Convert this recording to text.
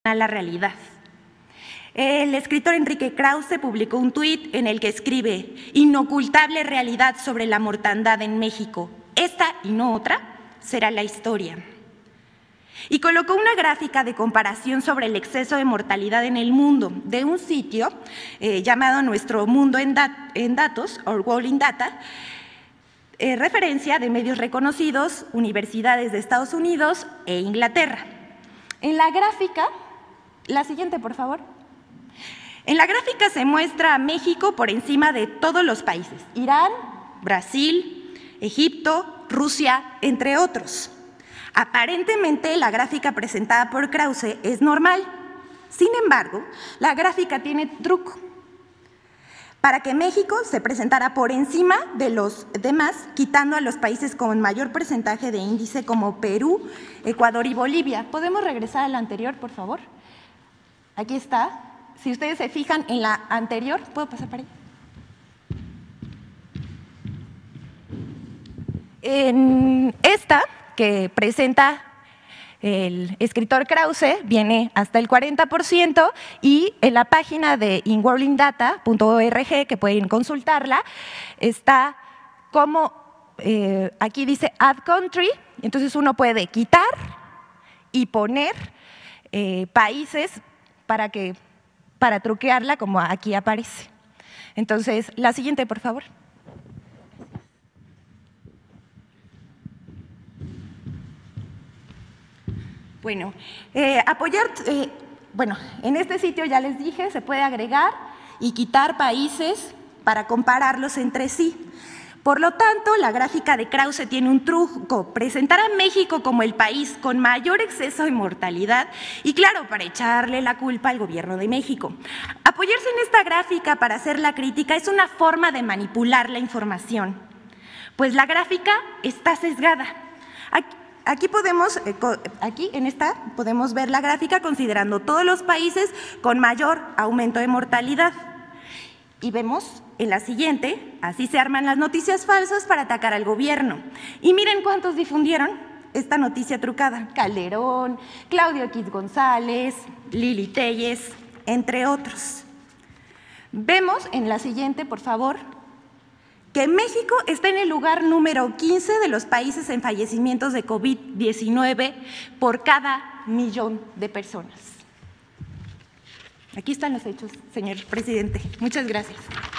a la realidad. El escritor Enrique Krause publicó un tuit en el que escribe: inocultable realidad sobre la mortandad en México. Esta y no otra será la historia. Y colocó una gráfica de comparación sobre el exceso de mortalidad en el mundo de un sitio llamado Nuestro Mundo en Datos, Our World in Data, referencia de medios reconocidos, universidades de Estados Unidos e Inglaterra. En la gráfica, la siguiente, por favor. En la gráfica se muestra a México por encima de todos los países: Irán, Brasil, Egipto, Rusia, entre otros. Aparentemente, la gráfica presentada por Krause es normal. Sin embargo, la gráfica tiene truco. Para que México se presentara por encima de los demás, quitando a los países con mayor porcentaje de índice como Perú, Ecuador y Bolivia. ¿Podemos regresar a la anterior, por favor? Aquí está. Si ustedes se fijan en la anterior, ¿puedo pasar para ahí? En esta que presenta el escritor Krause viene hasta el 40%, y en la página de inworldindata.org, que pueden consultarla, está como, aquí dice Add Country, entonces uno puede quitar y poner países para truquearla, como aquí aparece. Entonces, la siguiente, por favor. Bueno, en este sitio ya les dije, se puede agregar y quitar países para compararlos entre sí. Por lo tanto, la gráfica de Krause tiene un truco: presentar a México como el país con mayor exceso de mortalidad y, claro, para echarle la culpa al gobierno de México. Apoyarse en esta gráfica para hacer la crítica es una forma de manipular la información, pues la gráfica está sesgada. Aquí en esta podemos ver la gráfica considerando todos los países con mayor aumento de mortalidad. Y vemos en la siguiente: así se arman las noticias falsas para atacar al gobierno. Y miren cuántos difundieron esta noticia trucada: Calderón, Claudio X González, Lili Telles, entre otros. Vemos en la siguiente, por favor, que México está en el lugar número 15 de los países en fallecimientos de COVID-19 por cada millón de personas. Aquí están los hechos, señor presidente. Muchas gracias.